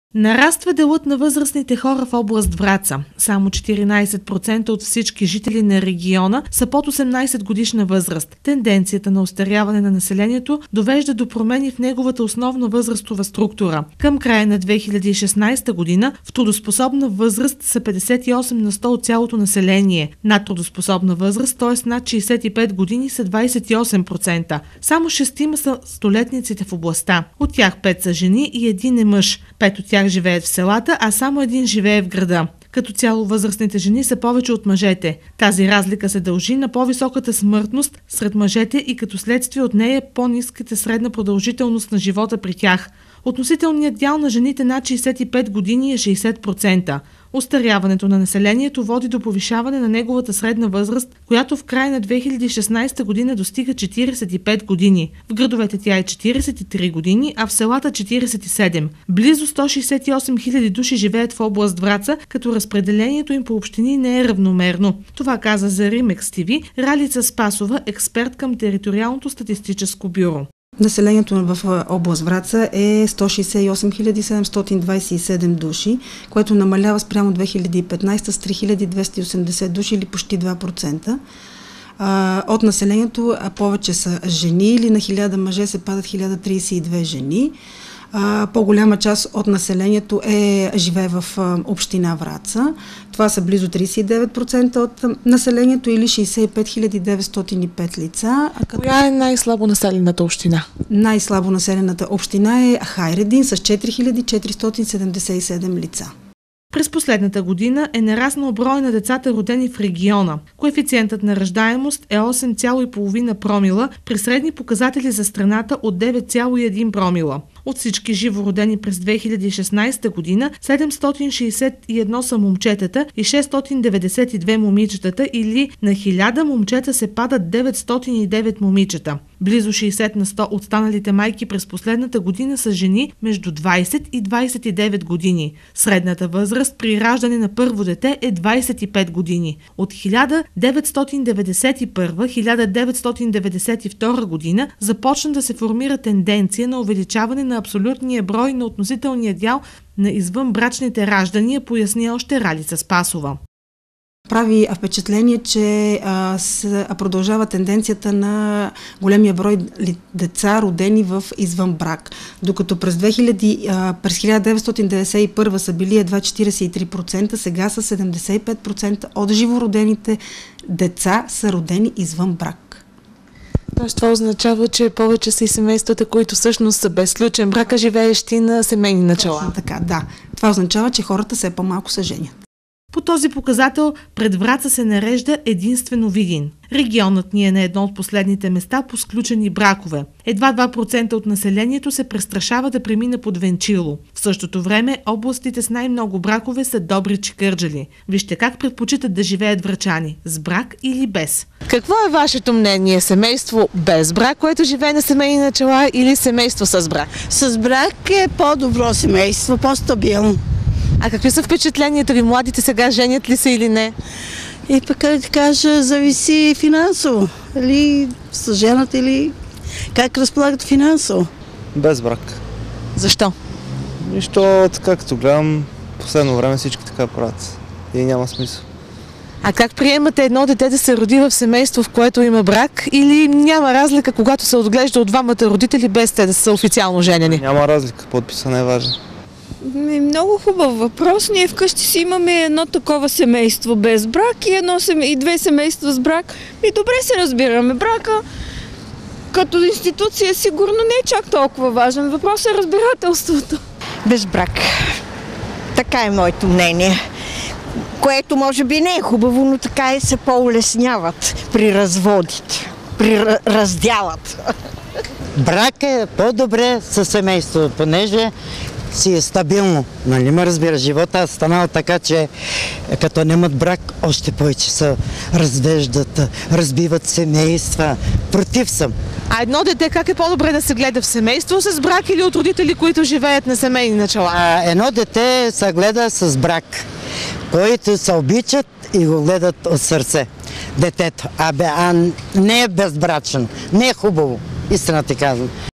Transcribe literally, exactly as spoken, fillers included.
Нараства делът на възрастните хора в област Враца. Само четиринайсет процента от всички жители на региона са под осемнайсет годишна възраст. Тенденцията на остаряване на населението довежда до промени в неговата основна възрастова структура. Към края на две хиляди и шестнайсета година в трудоспособна възраст са петдесет и осем на сто от цялото население. Над трудоспособна възраст, т.е. над шейсет и пет години, са двайсет и осем процента. Само шестима са столетниците в областта. От тях пет са жени и един е мъж. Пет от тях живеят в селата, а само един живее в града. Като цяло възрастните жени са повече от мъжете. Тази разлика се дължи на по-високата смъртност сред мъжете и като следствие от нея по-ниската средна продължителност на живота при тях. Относителният дял на жените над шейсет и пет години е шейсет процента. Остаряването на населението води до повишаване на неговата средна възраст, която в края на две хиляди и шестнайсета година достига четирийсет и пет години. В градовете тя е четирийсет и три години, а в селата четирийсет и седем. Близо сто шейсет и осем хиляди души живеят в област Враца, като разпределението им по общини не е равномерно. Това каза за Римекс ТВ Ралица Спасова, експерт към Териториалното статистическо бюро. Населението в област Враца е сто шейсет и осем хиляди седемстотин двайсет и седем души, което намалява спрямо две хиляди и петнайсета с три хиляди двеста и осемдесет души или почти два процента. От населението повече са жени, или на хиляда мъже се падат хиляда трийсет и две жени. По-голяма част от населението е, живее в община Враца. Това са близо трийсет и девет процента от населението или шейсет и пет хиляди деветстотин и пет лица. Коя е най-слабо населената община? Най-слабо населената община е Хайредин с четири хиляди четиристотин седемдесет и седем лица. През последната година е нараснал брой на децата, родени в региона. Коефициентът на раждаемост е осем цяло и пет промила при средни показатели за страната от девет цяло и едно промила. От всички живородени през две хиляди и шестнайсета година седемстотин шейсет и едно са момчетата и шестстотин деветдесет и две момичетата, или на хиляда момчета се падат деветстотин и девет момичета. Близо шейсет на сто от станалите майки през последната година са жени между двайсет и двайсет и девет години. Средната възраст при раждане на първо дете е двайсет и пет години. От хиляда деветстотин деветдесет и първа до хиляда деветстотин деветдесет и втора година започна да се формира тенденция на увеличаване на абсолютния брой на относителния дял на извънбрачните раждания, поясни още Ралица Спасова. Прави впечатление, че а, с, а продължава тенденцията на големия брой деца, родени в извън брак. Докато през, две хиляди, а, през хиляда деветстотин деветдесет и първа са били едва четирийсет и три процента, сега са седемдесет и пет процента от живородените деца са родени извън брак. Тоест това означава, че повече са и семействата, които всъщност са без сключен брак, а живеещи на семейни начала. Точно така, да. Това означава, че хората все по-малко се женят. По този показател пред Враца се нарежда единствено Видин. Регионът ни е на едно от последните места по сключени бракове. Едва два процента от населението се престрашава да премине под венчило. В същото време областите с най-много бракове са Добрич и Кърджали. Вижте как предпочитат да живеят врачани – с брак или без. Какво е вашето мнение? Семейство без брак, което живее на семейни начала, или семейство с брак? С брак е по-добро семейство, по-стабилно. А какви са впечатленията ви? Младите сега женят ли се или не? И пък да ти кажа, зависи финансово. Или са женат, или как разполагат финансово. Без брак. Защо? Нищо, така като гледам, последно време всички така правят и няма смисъл. А как приемате едно дете да се роди в семейство, в което има брак, или няма разлика, когато се отглежда от двамата родители, без те да са официално женени? Няма разлика, подписът не е важен. Много хубав въпрос. Ние вкъщи си имаме едно такова семейство без брак и, едно, и две семейства с брак. И добре се разбираме. Брака като институция сигурно не е чак толкова важен. Въпрос е разбирателството. Без брак. Така е моето мнение. Което може би не е хубаво, но така и се по-улесняват при разводите, при раздялът. Брак е по-добре със семейството, понеже си е стабилно. Нали ме разбира, живота е станал така, че като нямат брак, още повече се развеждат, разбиват семейства. Против съм. А едно дете как е по-добре да се гледа в семейство с брак или от родители, които живеят на семейни начала? А, едно дете се гледа с брак, които се обичат и го гледат от сърце. Детето. Абе, а не е безбрачен. Не е хубаво. Истина ти казвам.